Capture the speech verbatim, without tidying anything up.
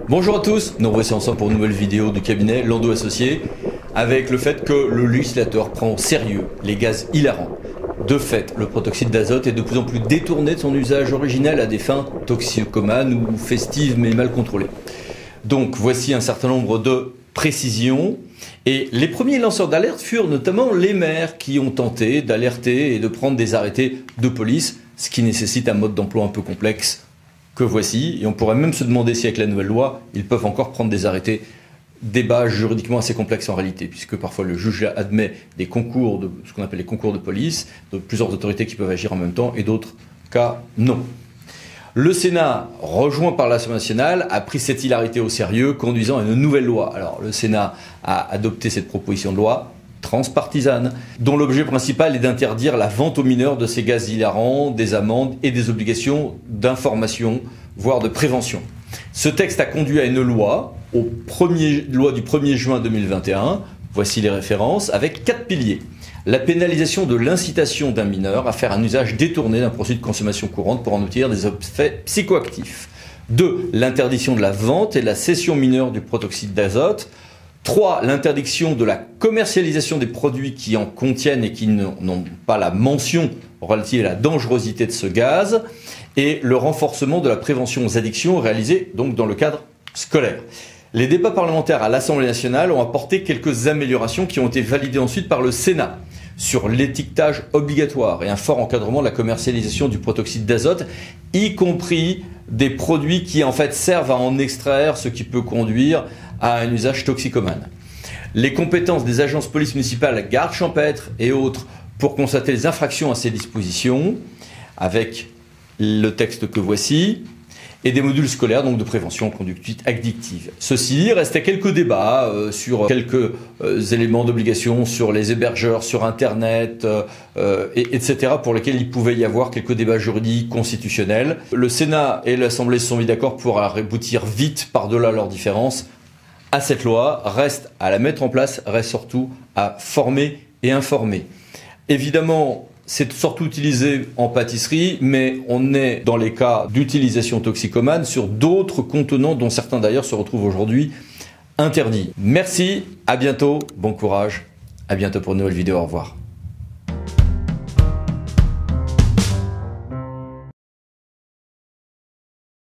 Bonjour à tous, nous revoici ensemble pour une nouvelle vidéo du cabinet Landau Associés avec le fait que le législateur prend au sérieux les gaz hilarants. De fait, le protoxyde d'azote est de plus en plus détourné de son usage originel à des fins toxicomanes ou festives mais mal contrôlées. Donc voici un certain nombre de précisions. Et les premiers lanceurs d'alerte furent notamment les maires qui ont tenté d'alerter et de prendre des arrêtés de police, ce qui nécessite un mode d'emploi un peu complexe que voici. Et on pourrait même se demander si avec la nouvelle loi, ils peuvent encore prendre des arrêtés, débat juridiquement assez complexe en réalité, puisque parfois le juge admet des concours, de ce qu'on appelle les concours de police, de plusieurs autorités qui peuvent agir en même temps, et d'autres cas non. Le Sénat, rejoint par l'Assemblée nationale, a pris cette hilarité au sérieux, conduisant à une nouvelle loi. Alors le Sénat a adopté cette proposition de loi transpartisane, dont l'objet principal est d'interdire la vente aux mineurs de ces gaz hilarants, des amendes et des obligations d'information, voire de prévention. Ce texte a conduit à une loi, au premier, loi du premier juin deux mille vingt et un, voici les références, avec quatre piliers. La pénalisation de l'incitation d'un mineur à faire un usage détourné d'un produit de consommation courante pour en obtenir des effets psychoactifs. deux. L'interdiction de la vente et de la cession mineure du protoxyde d'azote. trois. L'interdiction de la commercialisation des produits qui en contiennent et qui n'ont pas la mention relative à la dangerosité de ce gaz. Et le renforcement de la prévention aux addictions réalisé donc dans le cadre scolaire. Les débats parlementaires à l'Assemblée nationale ont apporté quelques améliorations qui ont été validées ensuite par le Sénat sur l'étiquetage obligatoire et un fort encadrement de la commercialisation du protoxyde d'azote, y compris des produits qui en fait servent à en extraire, ce qui peut conduire à un usage toxicomane. Les compétences des agences police municipales, gardes champêtres et autres pour constater les infractions à ces dispositions, avec le texte que voici, et des modules scolaires donc de prévention conduite addictive. Ceci dit, restait quelques débats euh, sur quelques euh, éléments d'obligation sur les hébergeurs, sur Internet, euh, et, etc. pour lesquels il pouvait y avoir quelques débats juridiques, constitutionnels. Le Sénat et l'Assemblée se sont mis d'accord pour aboutir vite, par-delà leurs différences, à cette loi. Reste à la mettre en place, reste surtout à former et informer. Évidemment, c'est surtout utilisé en pâtisserie, mais on est dans les cas d'utilisation toxicomane sur d'autres contenants dont certains d'ailleurs se retrouvent aujourd'hui interdits. Merci, à bientôt, bon courage, à bientôt pour une nouvelle vidéo, au revoir.